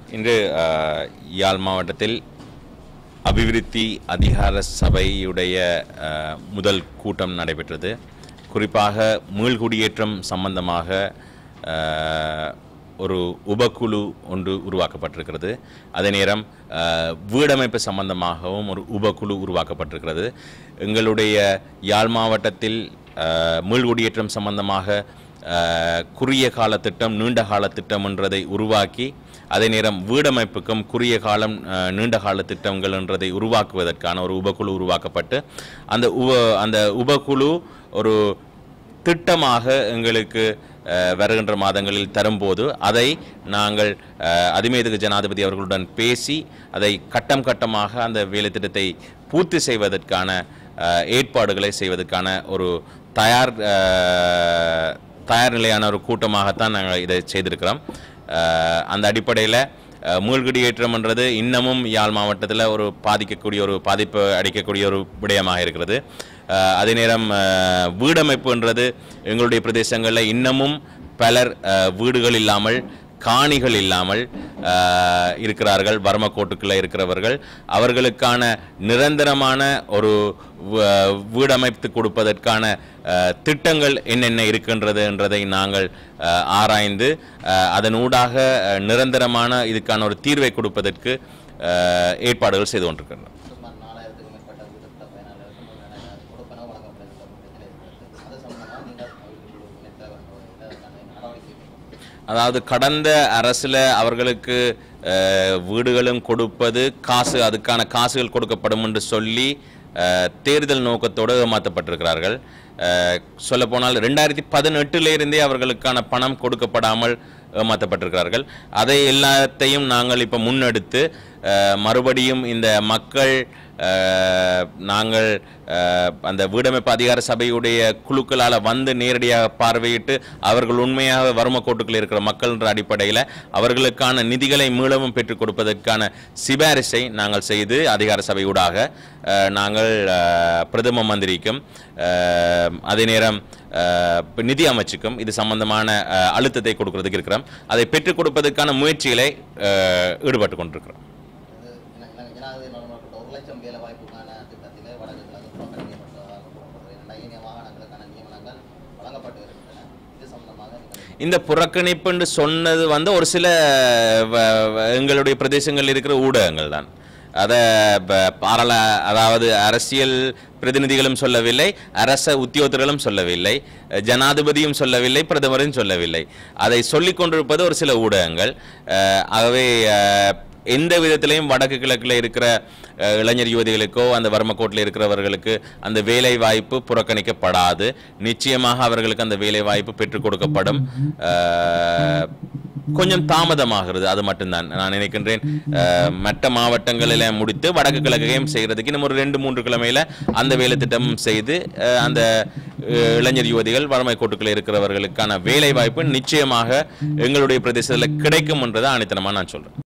இன்று யாழ் மாவட்டத்தில் அபிவிருத்தி அதிகார சபையுடைய முதல் கூட்டம் நடைபெற்றது. குறிப்பாக மீள்குடியேற்றம் சம்பந்தமாக ஒரு உபக்குழு ஒன்று உருவாக்கப்பட்டிருக்கிறது. அதே நேரம் வீடமைப்பு சம்பந்தமாகவும் ஒரு உபக்குழு உருவாக்கப்பட்டிருக்கிறது. எங்களுடைய யாழ் மாவட்டத்தில் மீள்குடியேற்றம் சம்பந்தமாக குறுகிய கால திட்டம், நீண்ட கால திட்டம் என்றதை உருவாக்கி, அதே நேரம் வீடமைப்புக்கும் குறுகிய காலம், நீண்ட கால திட்டங்கள் என்றதை உருவாக்குவதற்கான ஒரு உபக்குழு உருவாக்கப்பட்டு அந்த உபக்குழு ஒரு திட்டமாக எங்களுக்கு வருகின்ற மாதங்களில் தரும்போது அதை நாங்கள் அதிமேதகு ஜனாதிபதி அவர்களுடன் பேசி அதை கட்டம் கட்டமாக அந்த வேலை திட்டத்தை பூர்த்தி செய்வதற்கான ஏற்பாடுகளை செய்வதற்கான ஒரு தயார் நிலையான ஒரு கூட்டமாகத்தான் நாங்கள் இதை செய்திருக்கிறோம். அந்த அடிப்படையில் மீள்குடியேற்றம் என்றது இன்னமும் யாழ் மாவட்டத்தில் ஒரு பாதிப்பு அளிக்கக்கூடிய ஒரு விடயமாக இருக்கிறது. அதே நேரம் வீடமைப்புன்றது எங்களுடைய பிரதேசங்களில் இன்னமும் பலர் வீடுகள் இல்லாமல், காணிகள் இல்லாமல் இருக்கிறார்கள். வறுமக்கோட்டுக்குள்ளே இருக்கிறவர்கள், அவர்களுக்கான நிரந்தரமான ஒரு வீடமைத்து கொடுப்பதற்கான திட்டங்கள் என்னென்ன இருக்கின்றது என்றதை நாங்கள் ஆராய்ந்து அதனூடாக நிரந்தரமான இதுக்கான ஒரு தீர்வை கொடுப்பதற்கு ஏற்பாடுகள் செய்து கொண்டிருக்கின்றோம். அதாவது கடந்த அரசில் அவர்களுக்கு வீடுகளும் கொடுப்பது, அதுக்கான காசுகள் கொடுக்கப்படும் என்று சொல்லி தேர்தல் நோக்கத்தோடு ஏமாற்றப்பட்டிருக்கிறார்கள். சொல்லப்போனால் 2018 அவர்களுக்கான பணம் கொடுக்கப்படாமல் ஏமாற்றப்பட்டிருக்கிறார்கள். அதை எல்லாத்தையும் நாங்கள் இப்போ முன்னெடுத்து மறுபடியும் இந்த மக்கள் நாங்கள் அந்த வீடமைப்பு அதிகார சபையுடைய குழுக்களால் வந்து நேரடியாக பார்வையிட்டு அவர்கள் உண்மையாக வறுமக்கோட்டுகளில் இருக்கிற மக்கள் என்ற அடிப்படையில் அவர்களுக்கான நிதிகளை மீளவும் பெற்றுக் கொடுப்பதற்கான சிபாரிசை நாங்கள் செய்து அதிகார சபையூடாக நாங்கள் பிரதம மந்திரிக்கும் அதே நேரம் நிதி அமைச்சுக்கும் இது சம்பந்தமான அழுத்தத்தை கொடுக்கிறதுக்கு இருக்கிறோம். அதை பெற்றுக் கொடுப்பதற்கான முயற்சிகளை ஈடுபட்டு கொண்டிருக்கிறோம். இந்த புறக்கணிப்பு என்று சொன்னது ஒரு சில எங்களுடைய பிரதேசங்களில் இருக்கிற ஊடகங்கள் தான். அதாவது அரசியல் பிரதிநிதிகளும் சொல்லவில்லை, அரச உத்தியோகத்தர்களும் சொல்லவில்லை, ஜனாதிபதியும் சொல்லவில்லை, பிரதமரும் சொல்லவில்லை. அதை சொல்லிக் கொண்டிருப்பது ஒரு சில ஊடகங்கள். ஆகவே எந்த விதத்திலையும் வடக்கு கிழக்கில் இருக்கிற இளைஞர் யுவதிகளுக்கோ அந்த வறுமக்கோட்டில் இருக்கிறவர்களுக்கு அந்த வேலை வாய்ப்பு புறக்கணிக்கப்படாது. நிச்சயமாக அவர்களுக்கு அந்த வேலை வாய்ப்பு பெற்றுக் கொடுக்கப்படும். கொஞ்சம் தாமதமாகிறது, அது மட்டும்தான். நான் நினைக்கின்றேன் மற்ற மாவட்டங்களில் முடித்து வடக்கு கிழக்கையும் செய்கிறதுக்கு இன்னும் ஒரு 2-3 கிழமையில் அந்த வேலை திட்டம் செய்து அந்த இளைஞர் யுவதிகள் வறுமைக்கோட்டுகளில் இருக்கிறவர்களுக்கான வேலை வாய்ப்பு நிச்சயமாக எங்களுடைய பிரதேசத்தில் கிடைக்கும் என்றதை ஆணித்தனமாக நான் சொல்றேன்.